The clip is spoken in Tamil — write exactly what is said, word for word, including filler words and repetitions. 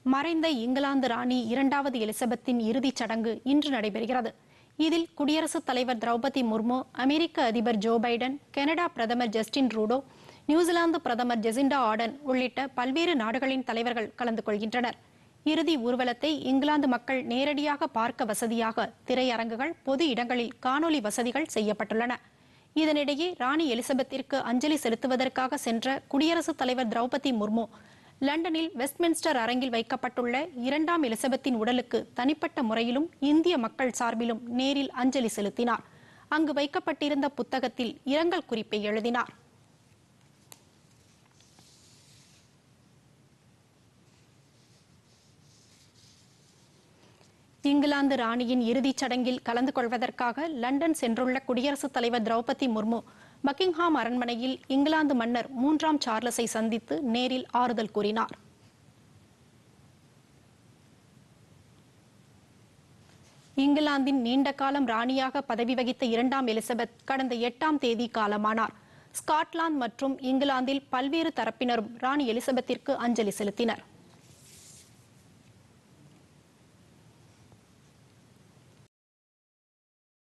மறைந்த இங்கிலாந்து ராணி இரண்டாவது எலிசபெத்தின் இறுதிச் சடங்கு இன்று நடைபெறுகிறது. இதில் குடியரசுத் தலைவர் திரௌபதி முர்மு, அமெரிக்க அதிபர் ஜோ பைடன், கனடா பிரதமர் ஜஸ்டின் ட்ரூடோ, நியூசிலாந்து பிரதமர் ஜெசிண்டா ஆர்டன் உள்ளிட்ட பல்வேறு நாடுகளின் தலைவர்கள் கலந்து கொள்கின்றனர். இறுதி ஊர்வலத்தை இங்கிலாந்து மக்கள் நேரடியாக பார்க்க வசதியாக திரையரங்குகள், பொது இடங்களில் காணொலி வசதிகள் செய்யப்பட்டுள்ளன. இதனிடையே ராணி எலிசபெத்திற்கு அஞ்சலி செலுத்துவதற்காக சென்ற குடியரசுத் தலைவர் திரௌபதி முர்மு லண்டனில் வெஸ்ட்மின்ஸ்டர் அரங்கில் வைக்கப்பட்டுள்ள இரண்டாம் எலிசபெத்தின் உடலுக்கு தனிப்பட்ட முறையிலும் இந்திய மக்கள் சார்பிலும் நேரில் அஞ்சலி செலுத்தினார். அங்கு வைக்கப்பட்டிருந்த புத்தகத்தில் இரங்கல் குறிப்பை எழுதினார். இங்கிலாந்து ராணியின் இறுதிச் சடங்கில் கலந்து கொள்வதற்காக லண்டன் சென்றுள்ள குடியரசுத் தலைவர் திரௌபதி முர்மு பக்கிங்ஹாம் அரண்மனையில் இங்கிலாந்து மன்னர் மூன்றாம் சார்லஸை சந்தித்து நேரில் ஆறுதல் கூறினார். இங்கிலாந்தின் நீண்ட காலம் ராணியாக பதவி வகித்த இரண்டாம் எலிசபெத் கடந்த எட்டாம் தேதி காலமானார். ஸ்காட்லாந்து மற்றும் இங்கிலாந்தில் பல்வேறு தரப்பினரும் ராணி எலிசபெத்திற்கு அஞ்சலி செலுத்தினர்.